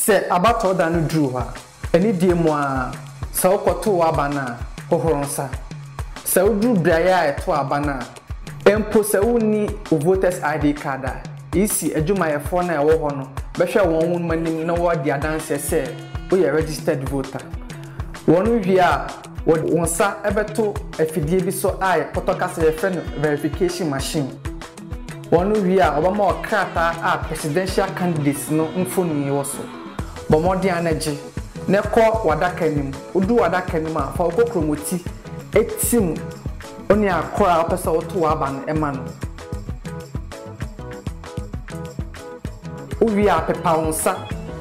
se abato da no dru ha eni die mu a se okoto aba na hohoronsa se udru braya eto aba na empo se woni voters ID card a isi adwumayefo na ewo ho no behwe won manim na wo di adanse se wo ye registered voter wonu hwi a wonsa ebeto afidie bi so ai photocast reference verification machine wonu hwi a obama okrata a presidential candidates no mfoni wo so bomodi anaje ne ko wadaka nim odu wadaka nim a fa okokromoti etim oni akora opesa oto aba no ema no uwi a pepa wonsa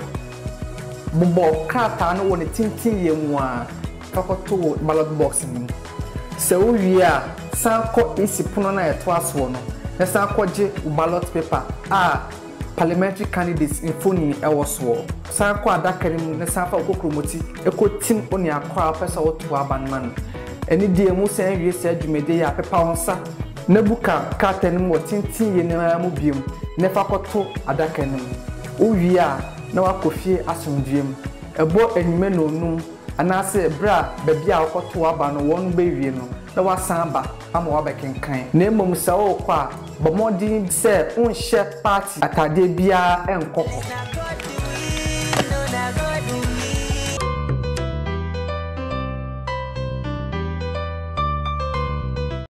bubo krata no woni tintin yemu a fakoto ballot box ni se uwi a sanko isi puno na eto aso no ne sanko je ballot paper a parliamentary candidates infoni ewo so sanko adaka ni ne sanfa okokromoti ekotim oni akora opesa oto aba no man eni die mu sen wie se adwumede ya pepa wonsa nebuka krata ni mo tintin ye ne mu biem ne fakoto adaka ni uwi a na wakofie asomdwem ebo enime no num anase bra bebia akoto aba no won bewie no na wasan ba ama wabekenkan na emom se wo kwa bomodin se unhye party atade bia enkoko